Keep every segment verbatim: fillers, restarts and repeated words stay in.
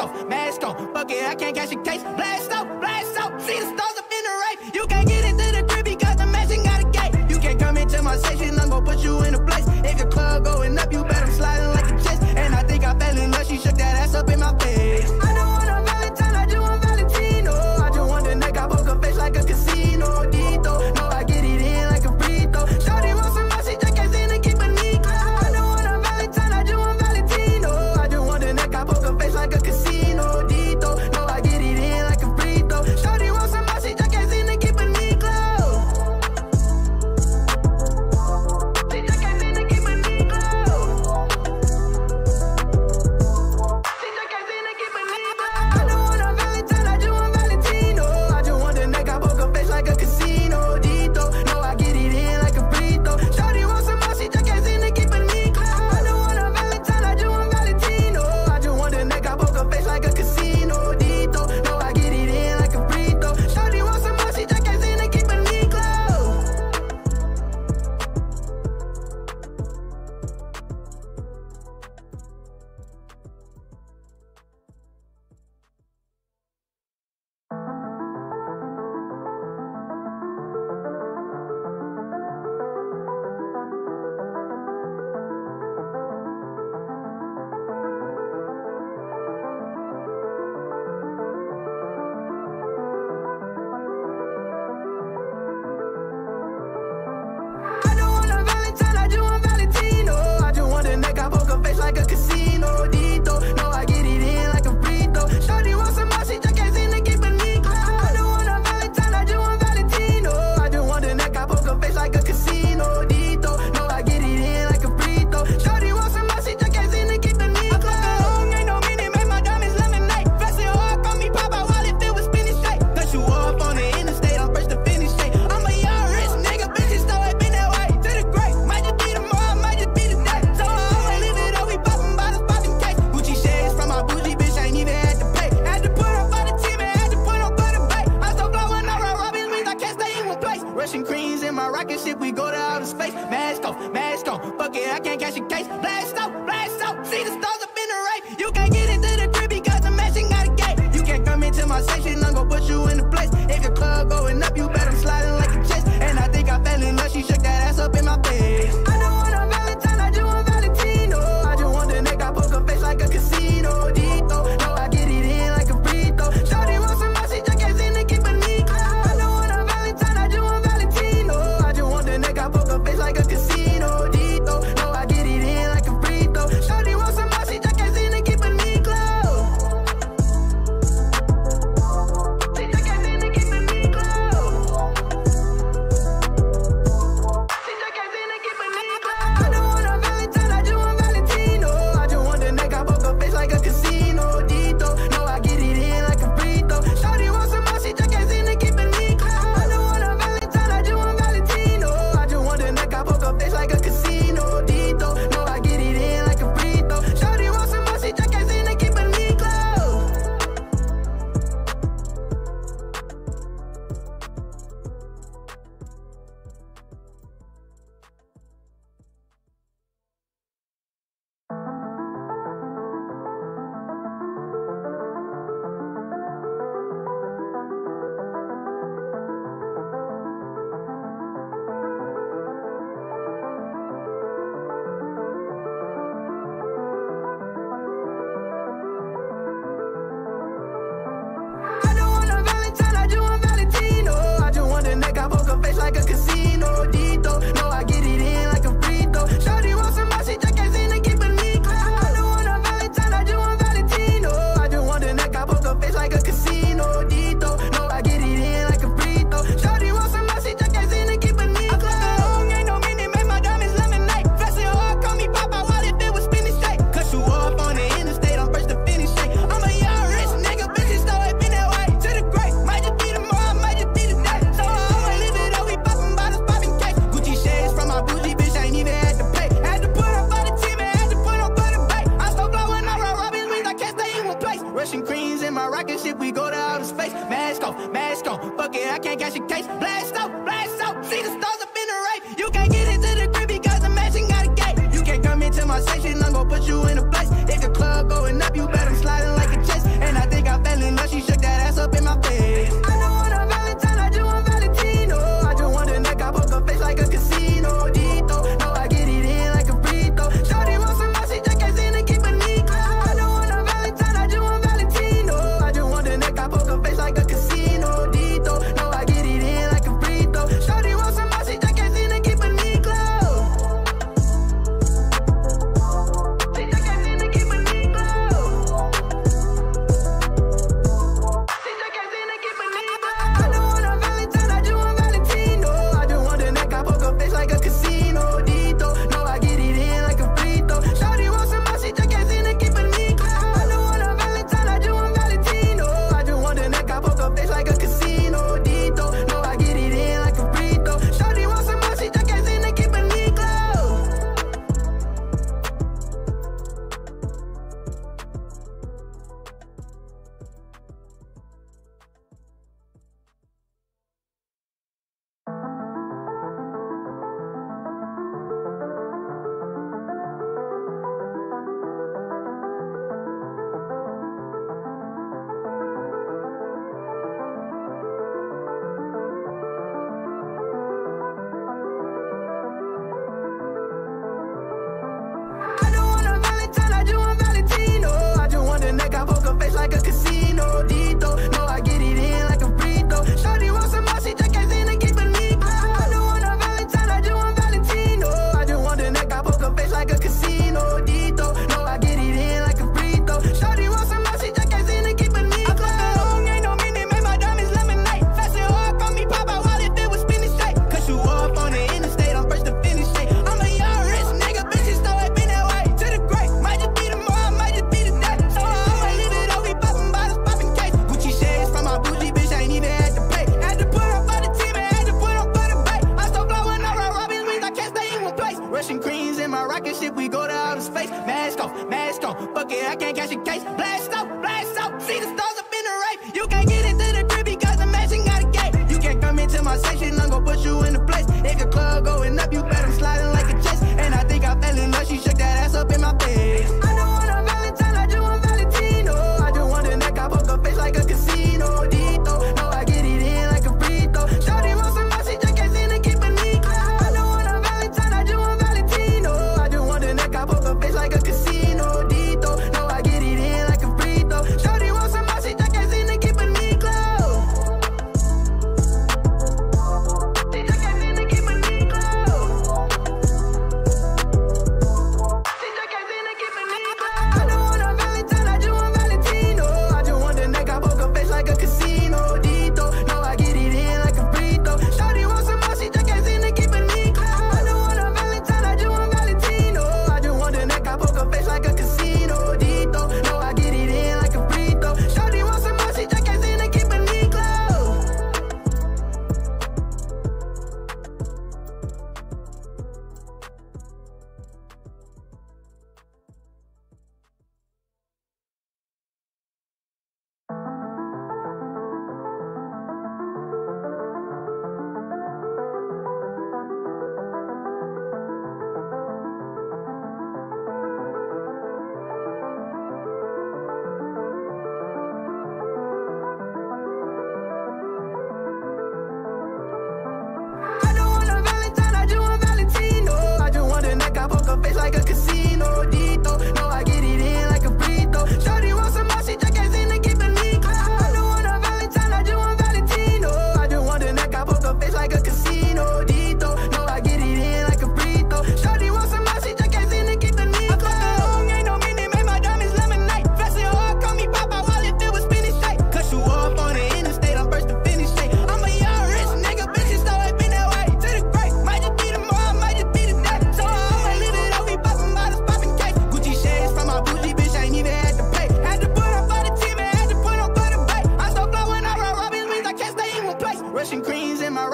off, mask on. Fuck it, I can't catch a case. Blast out, blast out. See the stars up in the rape. You can't get into the crib because the mansion got a gate. You can't come into my section, I'm gon' put you in a place. If your club going up, you bet I'm sliding like a chest. And I think I fell in love, she shook that ass up in my face. I don't want a Valentine, I just want Valentino. I just want the neck, I poke her face like a casino. Dito, no, I get it in like a free throw. Shorty want some more, she just can't seem to keep a neat. I don't want a Valentine, I just want Valentino. I just want the neck, I poke her face like a casino. Dito, no, I get it in like a free throw. Shorty want some more, she just can't seem to keep a neat clothes. She just can't seem to keep a neat clothes. She just can't seem to keep a neat clothes. I don't want a Valentine, I just want Valentino. I just want the neck, I poke her face like a casino. Dito, no, I get it in like a free throw. Shorty want some more, she just can't seem to keep a neat clothes. I don't want a Valentine, I just want Valentino. I just want the neck, I poke her face like a casino. Dito, no, I get it in like a free throw. Shorty want some more, she just can't seem to keep a neat clothes. I don't want a Valentine, I just want Valentino. I just want the neck, I poke her face like a casino. Dito, no, I get it in like a free throw. Shorty want some more, she just can't seem to keep a neat clothes. I don't want a Valentine, I just want Valentino. I just want the neck, I poke her face like a casino. Dito, no, I get it in like a free throw. Shorty want some more, she just can't seem to keep a neat clothes. Ain't no meaning, make my diamonds lemonade. Flexing hard, call me pop out while it filled with spinach shake. Cut you off on the interstate, I'm first to finish straight. I'm a young rich nigga, bitches so it been that way. To the great, might just be tomorrow, might just be today. So I always live it up, we poppin' bottles, poppin' cake. Gucci shades from my bougie bitch, I ain't even had to pay. Had to put up for the team and had to put on for the bait. I so flow when I run Robin means I can't stay in one place. Russian creams in my rocket ship, we go to outer space. Mask off, mask on, fuck it, I can't catch a case. Blast out, blast out, see the stars up in the rape. You can't get into the crib because the mansion got a gate. You can't come into my section, I'm gon' put you in a place. If your club going up, you bet I'm sliding like a chest. And I think I fell in love, she shook that ass up in my face. I don't want a Valentine, I just want Valentino. I just want the neck, I poke her face like a casino. Dito, no, I get it in like a free throw. Shorty want some more, she just can't seem to keep a neat clothes. I don't want a Valentine, I just want Valentino. I just want the neck, I poke her face like a casino. Dito, no, I get it in like a free throw. Shorty want some more, she just can't seem to keep a neat clothes. She just can't seem to keep a neat clothes. She just can't seem to keep a neat clothes. I don't want a Valentine, I just want Valentino. I just want the neck, I poke her face like a casino. Dito, no, I get it in like a free throw. Shorty want some more, she just can't seem to keep a neat clothes. I don't want a Valentine, I just want Valentino. I just want the neck, I poke her face like a casino. Dito, no, I get it in like a free throw. Shorty want some more, she just can't seem to keep a neat clothes. I don't want a Valentine, I just want Valentino. I just want the neck, I poke her face like a casino. Dito, no, I get it in like a free throw. Shorty want some more, she just can't seem to keep a neat clothes. I don't want a Valentine, I just want Valentino. I just want the neck, I poke her face like a casino. Dito, no, I get it in like a free throw. Shorty want some more, she just can't seem to keep a neat clothes. Ain't no meaning, make my diamonds lemonade. Flexing hard, call me pop out while it filled with spinach shake. Cut you off on the interstate, I'm first to finish straight. I'm a young rich nigga, bitches so it been that way. To the great, might just be tomorrow, might just be today. So I always live it up, we poppin' bottles, poppin' cake. Gucci shades from my bougie bitch, I ain't even had to pay. Had to put up for the team and had to put on for the bait. I so flow when I run Robin means I can't stay in one place. Russian creams in my rocket ship, we go to outer space. Mask off, mask on, fuck it, I can't catch a case. Blast out, blast out, see the stars up in the rape. You can't get into the crib because the mansion got a gate. You can't come into my section, I'm gon' put you in a place. If your club going up, you bet I'm sliding like a chest.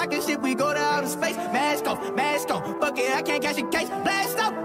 rocket ship, we go to outer space. Mask off, mask on, fuck it, I can't catch a case. Blast off.